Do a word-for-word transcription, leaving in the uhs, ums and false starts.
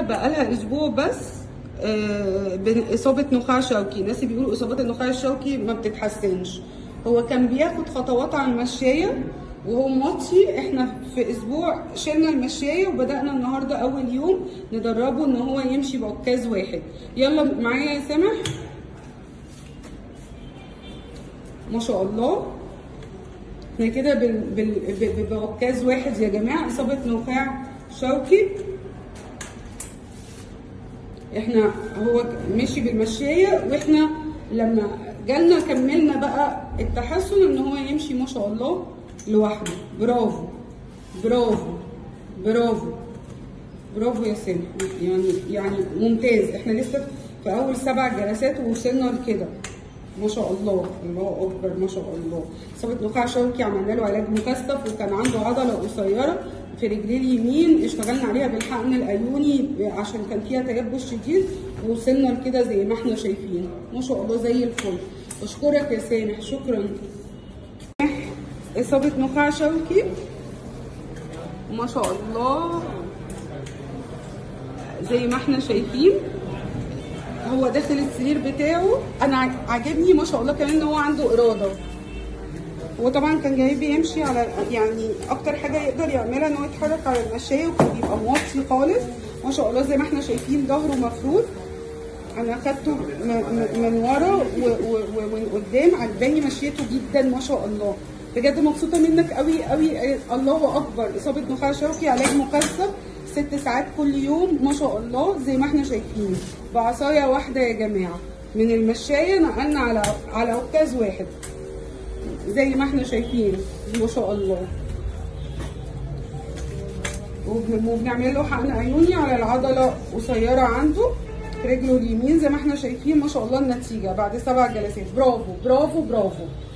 بقالها اسبوع بس آه باصابه نخاع شوكي. ناس بيقولوا اصابات النخاع الشوكي ما بتتحسنش. هو كان بياخد خطوات على المشايه وهو موطي. احنا في اسبوع شلنا المشايه وبدانا النهارده اول يوم ندربه ان هو يمشي بعكاز واحد. يلا معايا يا سامح. ما شاء الله احنا كده بعكاز واحد يا جماعه. اصابه نخاع شوكي احنا هو مشي بالمشايه، واحنا لما جالنا كملنا بقى التحسن ان هو يمشي ما شاء الله لوحده. برافو برافو برافو برافو يا سامح. يعني يعني ممتاز. احنا لسه في اول سبع جلسات ووصلنا لكده ما شاء الله. الله اكبر ما شاء الله. اصابه نخاع شوكي عملنا له علاج مكثف، وكان عنده عضله قصيره في رجليه اليمين اشتغلنا عليها بالحقن الايوني عشان كان فيها تيبس شديد، ووصلنا لكده زي ما احنا شايفين ما شاء الله زي الفل. اشكرك يا سامح، شكرا. اصابه نخاع شوكي ما شاء الله زي ما احنا شايفين. هو داخل السرير بتاعه. انا عاجبني ما شاء الله كمان ان هو عنده اراده. هو طبعا كان جاي بيمشي على يعني اكتر حاجه يقدر يعملها ان هو يتحرك على المشايه، وكان بيبقى موطي خالص ما شاء الله زي ما احنا شايفين. ظهره مفروض. انا اخدته من ورا ومن قدام. عجباني مشيته جدا ما شاء الله. بجد مبسوطه منك قوي قوي. الله اكبر. اصابه نخاع شوكي علاج مكثف ست ساعات كل يوم ما شاء الله زي ما احنا شايفين، بعصايه واحده يا جماعه. من المشايه نقلنا على على عكاز واحد زي ما احنا شايفين ما شاء الله. وبنعمل له حقن عيوني على العضله قصيره عنده في رجله اليمين زي ما احنا شايفين ما شاء الله. النتيجه بعد سبع جلسات. برافو برافو برافو.